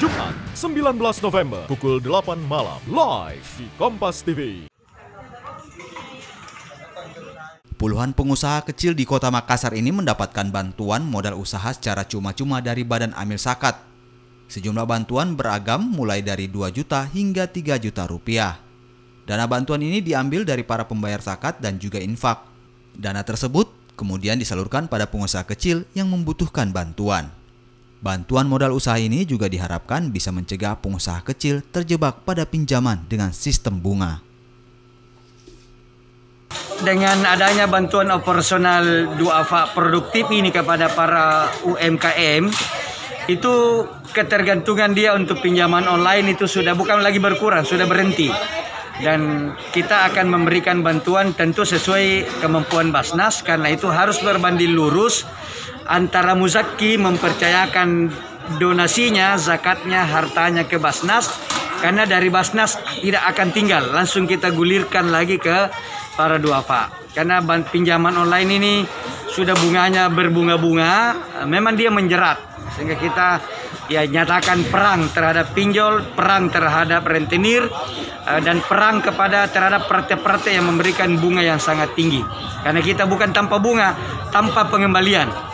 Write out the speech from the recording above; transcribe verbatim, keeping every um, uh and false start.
Jumat, sembilan belas November, pukul delapan malam, live di Kompas T V. Puluhan pengusaha kecil di Kota Makassar ini mendapatkan bantuan modal usaha secara cuma-cuma dari Badan Amil Zakat. Sejumlah bantuan beragam mulai dari dua juta hingga tiga juta rupiah. Dana bantuan ini diambil dari para pembayar zakat dan juga infak. Dana tersebut kemudian disalurkan pada pengusaha kecil yang membutuhkan bantuan. Bantuan modal usaha ini juga diharapkan bisa mencegah pengusaha kecil terjebak pada pinjaman dengan sistem bunga. Dengan adanya bantuan operasional duafa produktif ini kepada para U M K M, itu ketergantungan dia untuk pinjaman online itu sudah bukan lagi berkurang, sudah berhenti. Dan kita akan memberikan bantuan tentu sesuai kemampuan Basnas, karena itu harus berbanding lurus antara muzaki mempercayakan donasinya, zakatnya, hartanya ke Basnas, karena dari Basnas tidak akan tinggal, langsung kita gulirkan lagi ke para duafa. Karena pinjaman online ini sudah bunganya berbunga-bunga, memang dia menjerat, sehingga kita ya nyatakan perang terhadap pinjol, perang terhadap rentenir, dan perang kepada terhadap partai-partai yang memberikan bunga yang sangat tinggi. Karena kita bukan tanpa bunga, tanpa pengembalian.